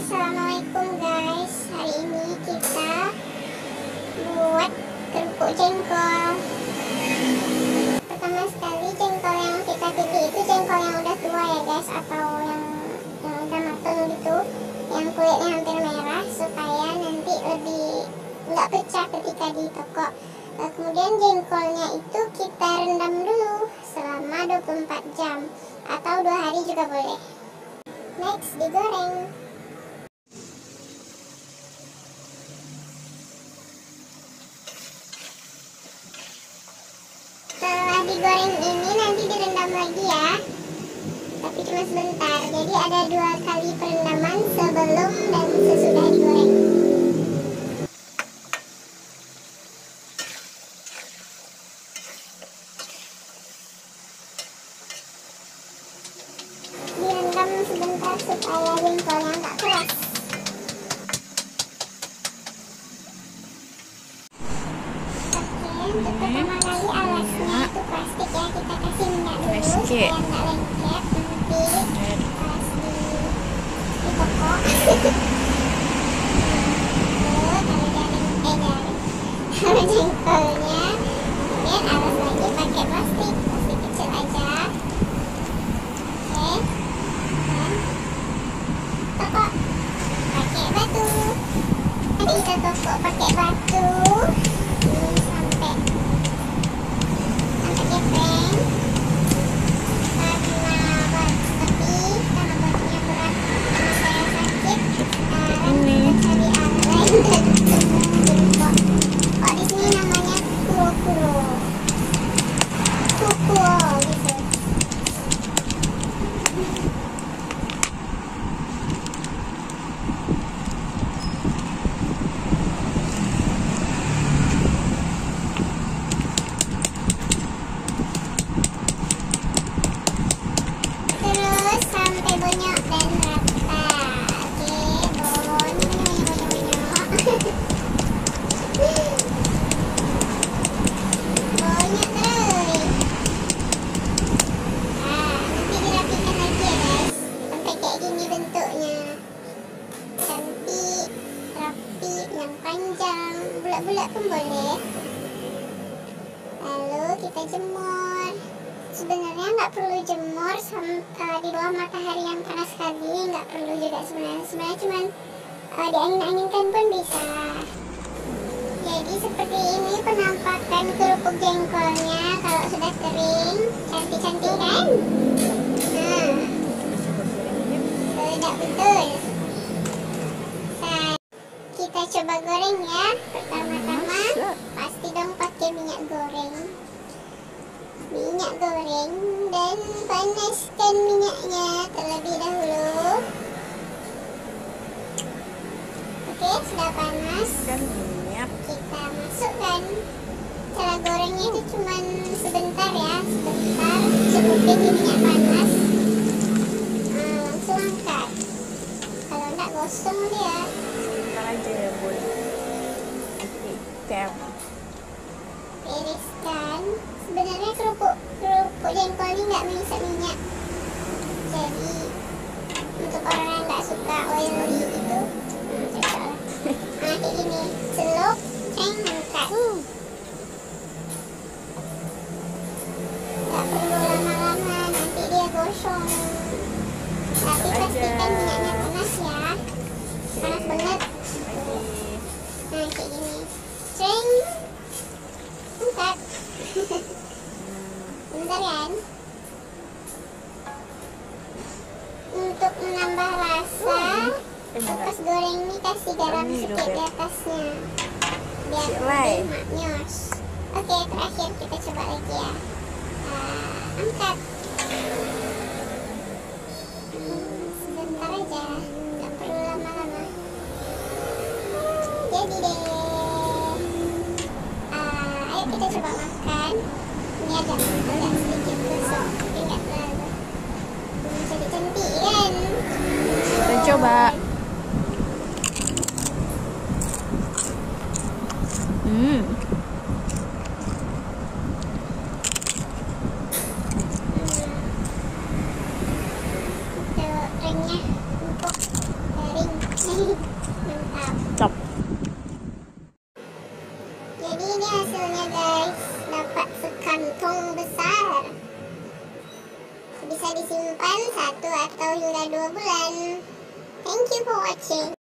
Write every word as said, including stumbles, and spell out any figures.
Assalamualaikum guys. Hari ini kita buat kerupuk jengkol. Pertama sekali jengkol yang kita pilih itu jengkol yang udah tua ya guys, atau yang yang udah matang gitu, yang kulitnya hampir merah supaya nanti lebih nggak pecah ketika di toko. Nah, kemudian jengkolnya itu kita rendam dulu selama dua puluh empat jam atau dua hari juga boleh. Next, digoreng. Setelah digoreng ini nanti direndam lagi ya, tapi cuma sebentar. Jadi ada dua kali perendaman, sebelum dan sesudah digoreng. Direndam sebentar supaya jengkolnya nggak keras. Untuk pertama kali alasnya itu plastik ya, kita kasih minyak dulu supaya nggak lengket nanti pas di, di toko. Lalu kalau jengkolnya, kemudian alas lagi pakai plastik, plastik kecil aja. Oke, dan toko pakai batu. Nanti kita toko pakai batu. Oh, di sini namanya kulo-kulo. Kulo gitu. Terus sampai bonyok dan rata. Oke, bonyok. Banyak terus. Nah, nanti dirapikan lagi ya guys, sampai kayak gini bentuknya, cantik, rapi, yang panjang, bulat-bulat pun boleh. Lalu kita jemur. Sebenarnya nggak perlu jemur sampai di bawah matahari yang panas sekali, nggak perlu juga sebenarnya. Sebenarnya cuman uh, diangin-anginkan pun bisa. Jadi seperti ini penampakan kerupuk jengkolnya kalau sudah kering. Cantik-cantik kan? Nah, sedap betul. Nah, kita coba goreng ya. Pertama-tama pasti dong pakai minyak goreng. Minyak goreng dan panaskan minyaknya terlebih dahulu. Oke, sudah panas. Kita masukkan. Cara gorengnya itu cuma sebentar ya, sebentar. Cukupin di minyak panas. Nah, langsung angkat. Kalau enggak gosong dia. Sebentar aja ya bun. Tem. Iriskan. Sebenarnya kerupuk kerupuk jengkol ini nggak menghisap minyak. Jadi untuk orang yang nggak suka oily gitu, cocok lah. Nah, kayak gini, celup, ceng, angkat. Nggak perlu lama-lama, nanti dia gosong. Tapi pastikan minyaknya panas ya, panas banget. Nah, kayak gini, ceng, angkat. Bentar kan? Untuk menambah rasa, pas goreng ini kasih garam sedikit di atasnya biar lebih maknyos. Oke, terakhir kita coba lagi ya. Uh, angkat. Hmm, sebentar aja, nggak perlu lama-lama. Jadi deh. Uh, ayo kita coba makan. Ini agak agak sedikit gosong, tapi nggak terlalu. Hmm, jadi cantik kan? Kita coba. Hmm. Itu ringnya empuk, garing. Mantap. Top. Jadi ini hasilnya guys, dapat sekantong besar. Bisa disimpan satu atau hingga dua bulan. Thank you for watching.